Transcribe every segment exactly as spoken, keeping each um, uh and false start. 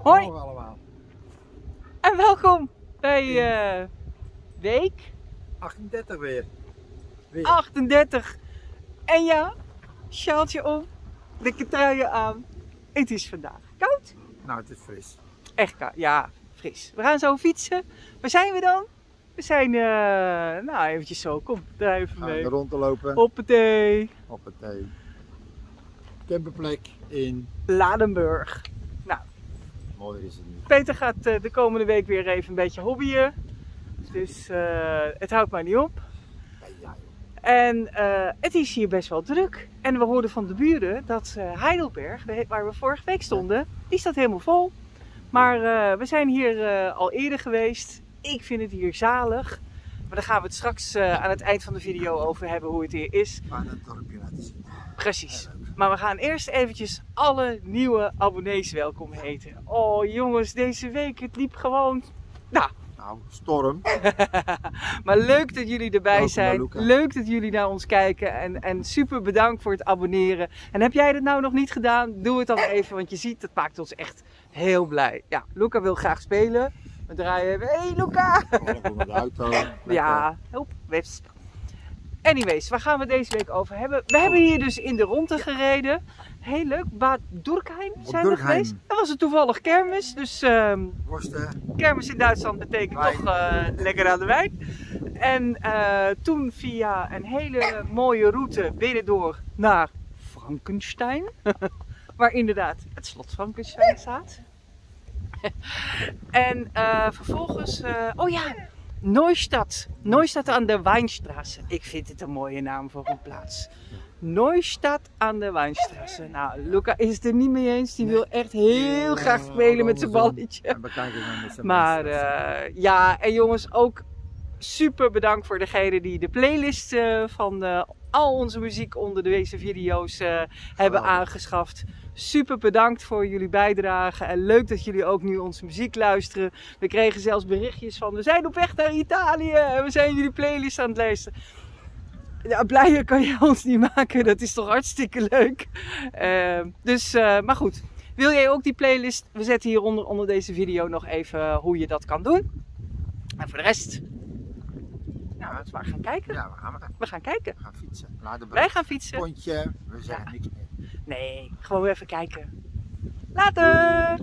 Hoi allemaal. en welkom bij uh, week achtendertig weer. weer. achtendertig. En ja, sjaaltje om, dikke truien aan. Het is vandaag koud. Nou, het is fris. Echt koud, ja, fris. We gaan zo fietsen. Waar zijn we dan? We zijn, uh, nou eventjes zo, kom, draai even Gaan mee. we rond te lopen. Hoppatee. Hoppatee. Camperplek in Ladenburg. Nou, mooi is het niet. Peter gaat uh, de komende week weer even een beetje hobbyen. Dus uh, het houdt maar niet op. Ja, en uh, het is hier best wel druk. En we hoorden van de buren dat uh, Heidelberg, waar we vorige week stonden, die staat helemaal vol. Maar uh, we zijn hier uh, al eerder geweest. Ik vind het hier zalig. Maar daar gaan we het straks uh, aan het eind van de video over hebben hoe het hier is. We gaan het dorpje laten zien. Precies. Maar we gaan eerst eventjes alle nieuwe abonnees welkom heten. Oh jongens, deze week het liep gewoon... Nou, nou storm. Maar leuk dat jullie erbij welkom zijn. Leuk dat jullie naar ons kijken. En, en super bedankt voor het abonneren. En heb jij dat nou nog niet gedaan? Doe het dan even, want je ziet, dat maakt ons echt heel blij. Ja, Luca wil graag spelen. We draaien even. Hé hey, Luca! Oh, met de auto. Ja, help, wesp. Anyways, waar gaan we deze week over hebben? We hebben hier dus in de ronde gereden. Heel leuk, Bad Dürkheim zijn we geweest. Dat was het toevallig kermis, dus uh, kermis in Duitsland betekent wijn. toch uh, lekker aan de wijn. En uh, toen via een hele mooie route binnendoor naar Frankenstein. Waar inderdaad het slot Frankenstein staat. en uh, vervolgens, uh, oh ja, Neustadt. Neustadt aan de Weinstraße. Ik vind het een mooie naam voor een plaats. Neustadt aan de Weinstraße. Nou, Luca is het er niet mee eens. Die nee. wil echt heel graag spelen met zijn balletje. Maar uh, ja, en jongens, ook super bedankt voor degenen die de playlist uh, van uh, al onze muziek onder deze video's uh, hebben oh. aangeschaft. Super bedankt voor jullie bijdrage en leuk dat jullie ook nu onze muziek luisteren. We kregen zelfs berichtjes van we zijn op weg naar Italië en we zijn jullie playlist aan het luisteren. Ja, blijer kan je ons niet maken, dat is toch hartstikke leuk. Uh, dus, uh, maar goed, wil jij ook die playlist? We zetten hieronder onder deze video nog even hoe je dat kan doen. En voor de rest, nou, laten we maar gaan kijken. Ja, we gaan, we we gaan kijken. We gaan fietsen. Ladenburg. Wij gaan fietsen. Pontje, we zeggen ja. niks meer. Nee, gewoon even kijken. Later!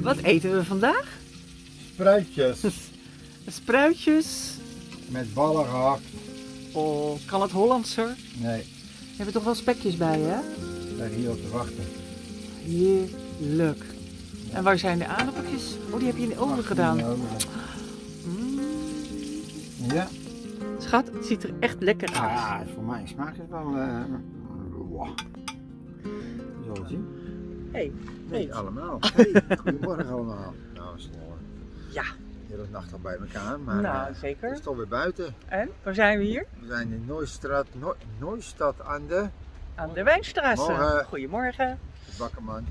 Wat eten we vandaag? Spruitjes. Spruitjes. Met ballen gehakt. Oh, kan het Hollandser? Nee, We hebben toch wel spekjes bij, hè? daar hier op te wachten. Heerlijk. En waar zijn de aardappeltjes? Oh, die heb je in de oven gedaan. Mm. Ja. Schat, het ziet er echt lekker uit. Ah, voor mij smaakt het wel. Uh, wow. Zo zien. Hey, Nee, hey. allemaal. Hey, goedemorgen allemaal. Nou, snor. Ja. De hele nacht al bij elkaar, maar Nou, uh, zeker. het is toch weer buiten. En, waar zijn we hier? We zijn in Nooistraat, no Nooistad aan de Aan de Wijnstraße. Morgen. Goedemorgen. Bakkerman.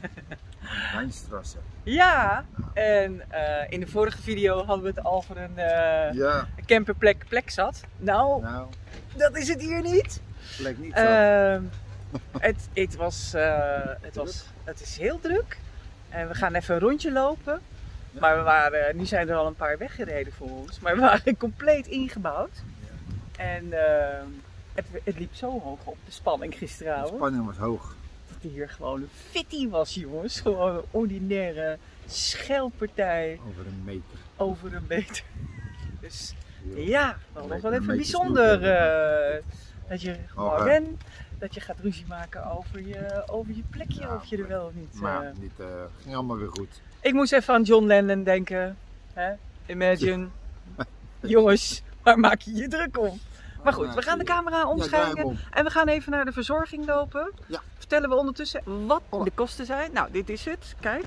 Wijnstraße. Ja, en eh, in de vorige video hadden we het al voor een uh, Ja, camperplek plek zat. Nou, nou, dat is het hier niet. plek niet zo. Uh, het, het, was, uh, het, was, het is heel druk. En we gaan even een rondje lopen. Ja. Maar we waren, nu zijn er al een paar weggereden voor ons. Maar we waren compleet ingebouwd. En uh, het, het liep zo hoog op, de spanning De gisteravond. spanning was hoog. Dat hier gewoon een fitty was, jongens. Gewoon een ordinaire schelpartij Over een meter. over een meter. Dus Ja. ja, dat was Een wel even beetje bijzonder. snoep hebben. Uh, dat je Oh, gewoon uh. bent. Dat je gaat ruzie maken over je, over je plekje, Ja, of je er wel of niet. Maar uh. niet, uh, ging allemaal weer goed. Ik moest even aan John Lennon denken. Hè? Imagine. Jongens, waar maak je je druk om? Maar goed, we gaan de camera Ja, draai omschrijven hem om. en we gaan even naar de verzorging lopen. Ja. Vertellen we ondertussen wat Holla. de kosten zijn. Nou, dit is het. Kijk.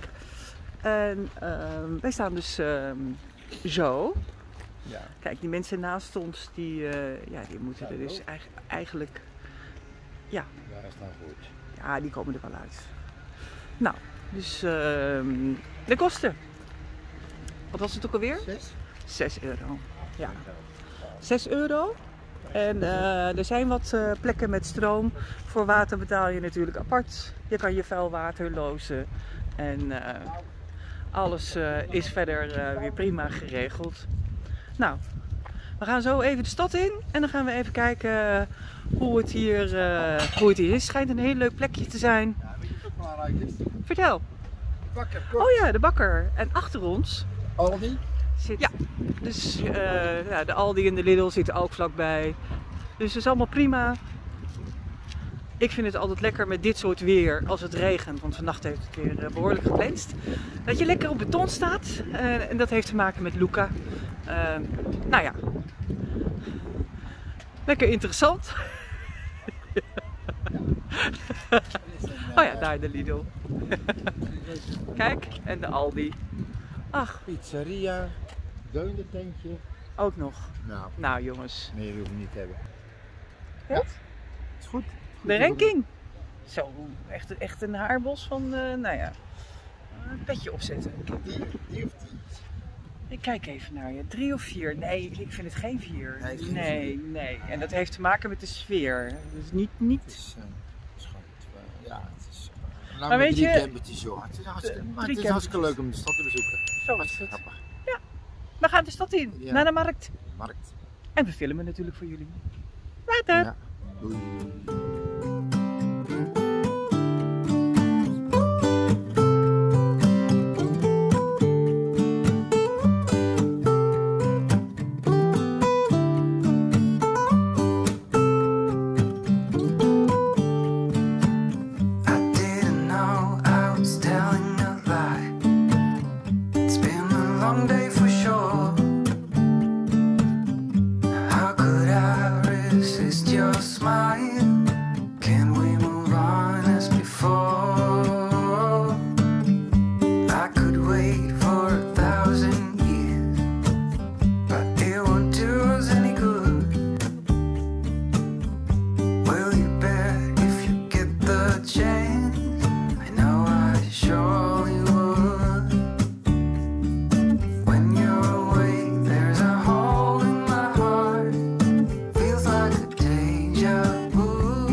En uh, wij staan dus uh, zo. Ja. Kijk, die mensen naast ons, die, uh, ja, die moeten er dus eigen, eigenlijk... Ja, Ja, is dan goed. ja, die komen er wel uit. Nou, dus uh, de kosten. Wat was het ook alweer? Zes? zes euro. Ja. zes euro. En uh, er zijn wat uh, plekken met stroom. Voor water betaal je natuurlijk apart. Je kan je vuil water lozen. En uh, alles uh, is verder uh, weer prima geregeld. Nou, we gaan zo even de stad in. En dan gaan we even kijken uh, hoe, het hier, uh, hoe het hier is. Het schijnt een heel leuk plekje te zijn. Ja, weet je wat belangrijk is? Vertel. Bakker, Oh ja, de bakker. En achter ons Aldi. zit... Ja, dus uh, ja, de Aldi en de Lidl zitten ook vlakbij. Dus het is allemaal prima. Ik vind het altijd lekker met dit soort weer als het regent. Want vannacht heeft het weer uh, behoorlijk geplenst. Dat je lekker op beton staat. Uh, en dat heeft te maken met Luca. Uh, nou ja. Lekker interessant. Oh ja, daar de Lidl. Kijk, en de Aldi. Ach, Pizzeria. Deunententje. ook nog. Nou, Nou jongens. meer hoef je niet te hebben. Wat? Is goed. De ranking. Zo, echt, echt een haarbos van, uh, nou ja, een petje opzetten. Die, die of die? Ik kijk even naar je. Drie of vier? Nee, ik vind het geen vier. Nee, geen nee, nee. En dat heeft te maken met de sfeer. Dus niet, niet... Het is, uh, het is gewoon, uh, ja, het is... Uh, nou, Maar met weet drie je- campertjes, joh. Het is hartstikke, De- maar drie het is hartstikke campertjes. leuk om de stad te bezoeken. Zo is Hartstikke het. grappig. We gaan de stad in, Ja. naar de markt. Markt. En we filmen natuurlijk voor jullie. Later! Ja. Doei. I didn't know I was telling a lie. It's been a long day for sure. How could I resist your smile? Can we move on as before? I could wait for a thousand years, but it won't do us any good. Will you bet if you get the chance? I know I surely would. When you're away, there's a hole in my heart. Feels like a deja vu.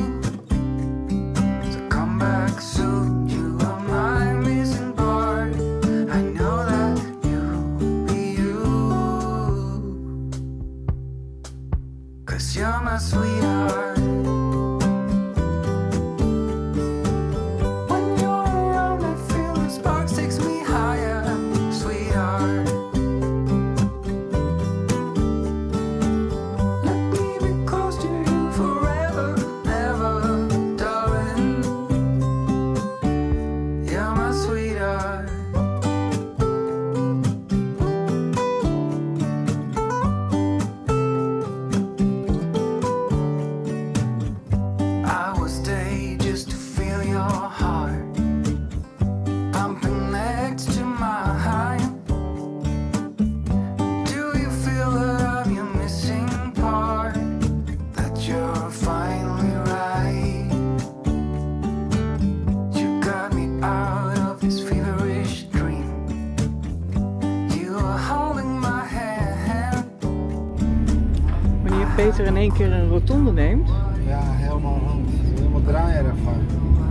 So come back soon, you are my missing part. I know Peter in één keer een rotonde neemt. Ja, helemaal rond. Helemaal draaierig van.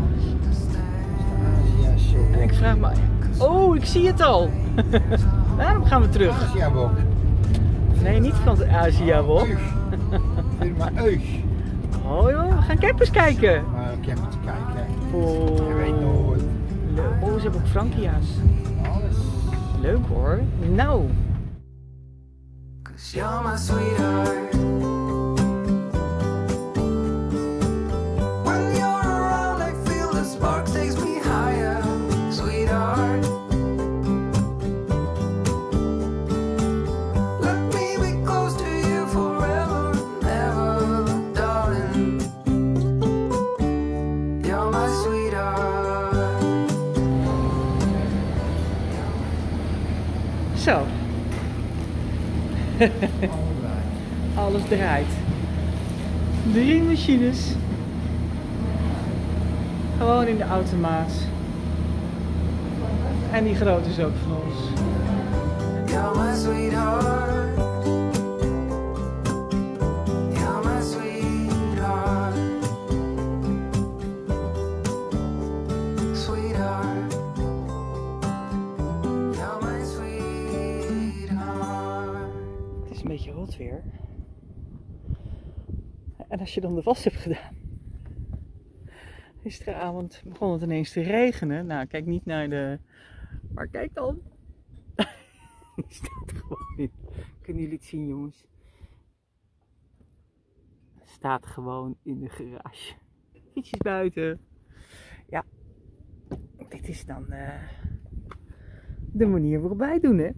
Asia shop. En ik vraag me... Oh, ik zie het al! Daarom gaan we terug. Asia Wok. Nee, niet van de Asia Wok. Firma Eug. Oh joh, we gaan campers kijken. Maar ik heb het te kijken. Oh. Je weet nooit. Leuk. Oh, ze hebben ook Frankia's. Alles. Leuk hoor. Nou. 'Cause you're my sweetheart. When you're around, I feel the spark takes me higher, sweetheart. Let me be close to you forever and ever, darling. You're my sweetheart. Zo. Alles draait. Drie machines. Gewoon in de automaat. En die grote is ook van ons. You're my sweetheart. You're my sweetheart. Sweetheart. You're my sweetheart. Het is een beetje rot weer. En als je dan de was hebt gedaan. Gisteravond begon het ineens te regenen. Nou, kijk niet naar de... Maar kijk dan. Die staat gewoon in. Kunnen jullie het zien, jongens? Staat gewoon in de garage. Fietsjes buiten. Ja. Dit is dan uh, de manier waarop wij het doen, hè?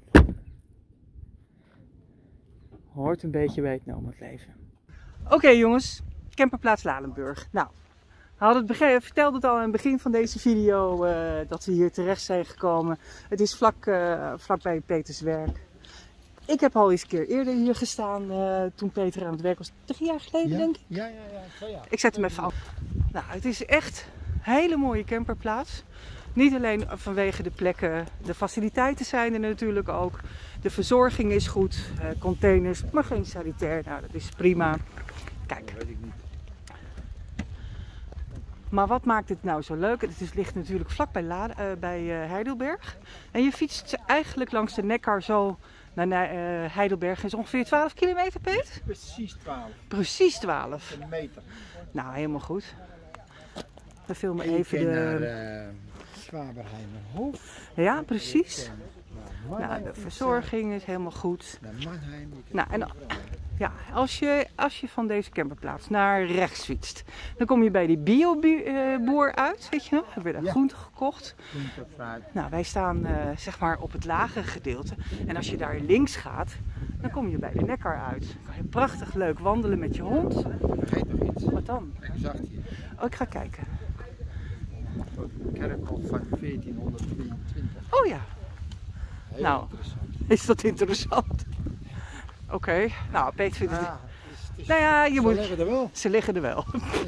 Hoort een beetje bij het nomadleven. Oké okay, jongens, camperplaats Lalenburg. Nou, we hadden het begin, vertelde het al aan het begin van deze video uh, dat we hier terecht zijn gekomen. Het is vlak, uh, vlakbij Peters werk. Ik heb al eens een keer eerder hier gestaan uh, toen Peter aan het werk was. Drie jaar geleden Ja? denk ik. Ja, ja, ja. Twee jaar. Ik zet hem even af. Nou, het is echt een hele mooie camperplaats. Niet alleen vanwege de plekken, de faciliteiten zijn er natuurlijk ook. De verzorging is goed, uh, containers, maar geen sanitair. Nou, dat is prima. Kijk. Dat weet ik niet. Maar wat maakt het nou zo leuk? Het is, ligt natuurlijk vlak bij, La, uh, bij uh, Heidelberg. En je fietst eigenlijk langs de Neckar zo naar uh, Heidelberg. Dat is ongeveer twaalf kilometer, Peet? Precies twaalf. Precies twaalf. Een meter. Nou, helemaal goed. We filmen En even je de... naar uh, Zwaberheimerhof. Ja, precies. Naar Nou, de verzorging is helemaal goed. Naar Mannheim. Nou, en ja, als je, als je van deze camperplaats naar rechts fietst, dan kom je bij die bioboer uit, weet je nog? We hebben daar Ja. groenten gekocht. Groente, fruit. Nou, wij staan uh, zeg maar op het lagere gedeelte. En als je daar links gaat, dan kom je bij de Neckar uit. Dan kan je prachtig leuk wandelen met je hond. Vergeet nog iets. Wat dan? Exact hier. Oh, ik ga kijken. Een kerkhof van veertienhonderdvierentwintig. Oh ja, Heel Nou. interessant. is dat interessant? Oké, okay. Nou, Peter vindt het... Ja, het is, het is, Nou ja, je ze moet... liggen er wel. Ze liggen er wel.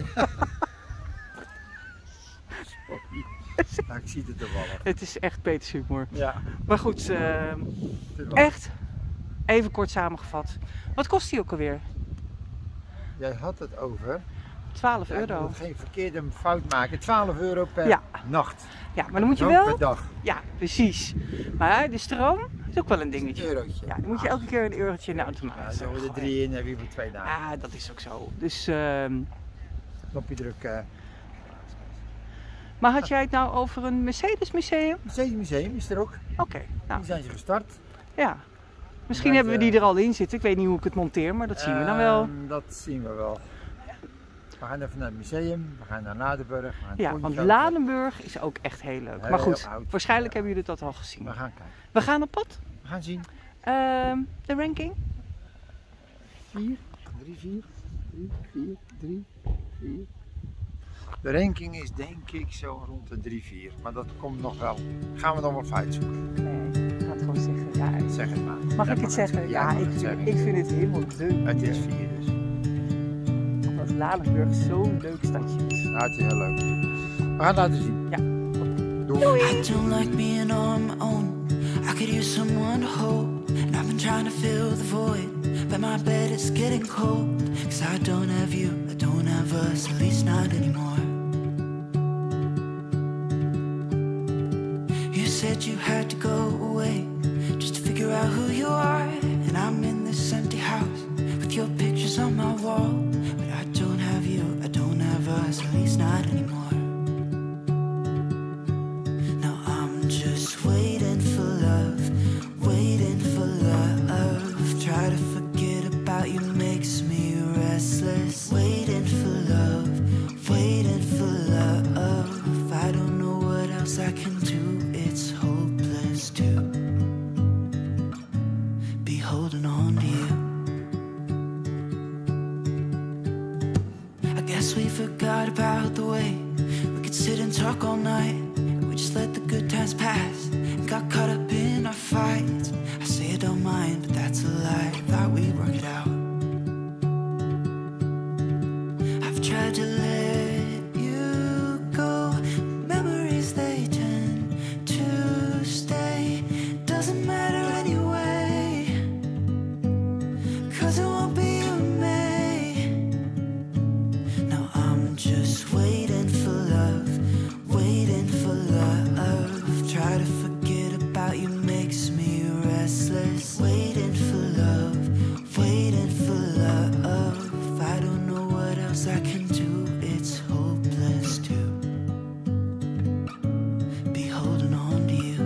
Nou, ik zie het er wel. Het is echt Peters humor. Ja. Maar goed, uh, het is wel. echt, even kort samengevat. Wat kost die ook alweer? Jij had het over. twaalf Ja, ik euro. moet geen verkeerde fout maken. twaalf euro per Ja. nacht. Ja, maar dan moet je Ook wel... per dag. Ja, precies. Maar de stroom is ook wel een Een dingetje. eurotje. Ja, dan moet je elke keer een eurotje in de automaat Ja, zo er drie in heb je voor twee dagen. Ja, dat is ook zo. Dus, uh, Knopje druk. Uh, maar had jij het nou over een Mercedes museum? Mercedes Museum is er ook. Oké, okay, nou Die zijn ze gestart. ja. Misschien Met, hebben we die er al in zitten. Ik weet niet hoe ik het monteer, maar dat zien we dan wel. Ehm, dat zien we wel. We gaan even naar het museum, we gaan naar Ladenburg. We gaan Ja, Pontje want kopen. Ladenburg is ook echt heel leuk. Heel Maar goed, oud. waarschijnlijk Ja. hebben jullie dat al gezien. We gaan kijken. We gaan op pad. We gaan zien. Ehm, de ranking. vier, drie, vier, drie, vier, drie, vier. De ranking is denk ik zo rond de drie, vier. Maar dat komt nog wel. Gaan we nog wel feit zoeken. Nee, ik ga het gewoon zeggen. Ja, Zeg het maar. mag Ja, ik het zeggen? Ja, Ja, mag ik, het vind, zeggen. ik vind het helemaal leuk. Het is vier dus. Dat Ladenburg zo'n leuk stadje is. Nou, het is heel leuk. We gaan het laten zien. Ja. Doei. I don't like being on my own. I could use someone to hold. And I've been trying to fill the void, but my my bed, it's getting cold. Cause I don't have you, I don't have us, at least not anymore. You said you had to go away just to figure out who you are. And I'm in this empty house with your pictures on my wall. But I don't have you, I don't have us, at least not anymore. Now I'm just waiting for love, waiting for love. Try to forget about you makes me restless. Waiting for love, waiting for love. I don't know what else I can do, it's hopeless to be holding on to you. I guess we forgot about the way we could sit and talk all night. We just let the good times pass and got caught up in our fights. I say I don't mind, but that's a lie. Thought we'd work it out. I've tried to let you go. Memories, they tend to stay. Doesn't matter anyway, cause it won't be you and me. Now I'm just waiting for love, waiting for love. Try to forget about you makes me restless. Waiting for love, waiting for love. I don't know what else I can do, it's hopeless to be holding on to you.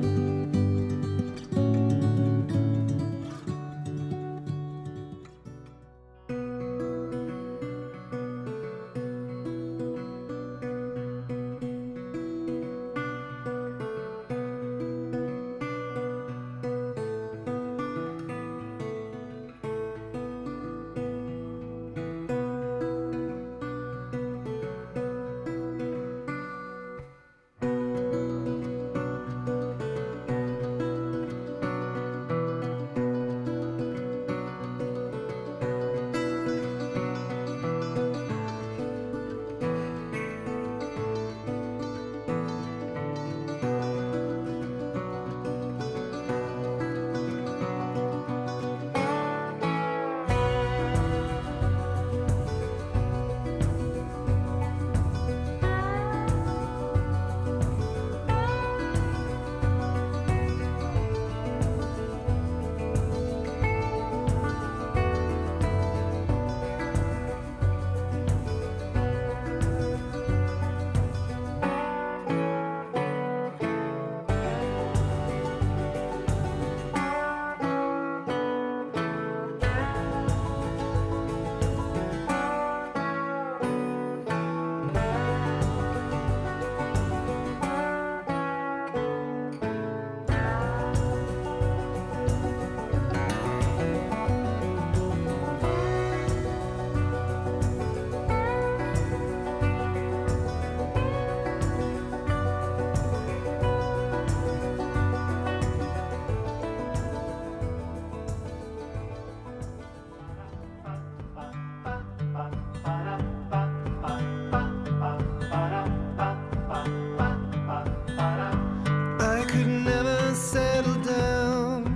I could never settle down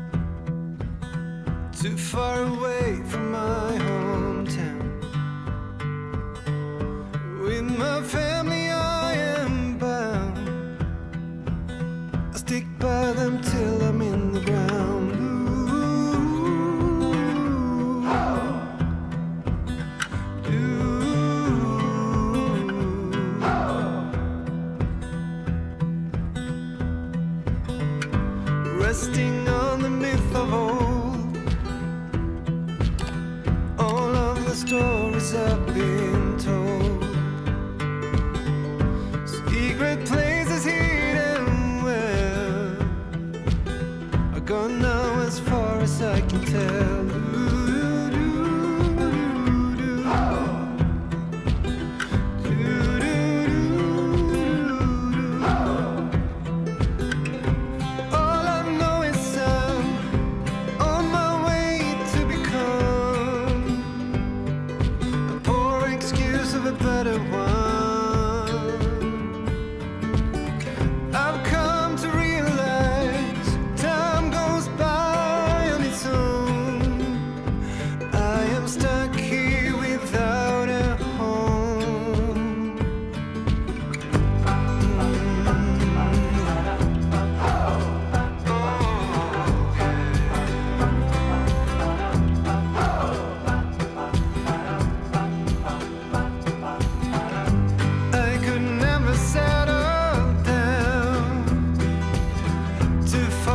too far away from my hometown. With my family I am bound. I stick by them till I'm in the ground. Resting on the myth of old, all of the stories I've been told. Secret places hidden well are gone now as far as I can tell. Better one. I've come to realize time goes by on its own. if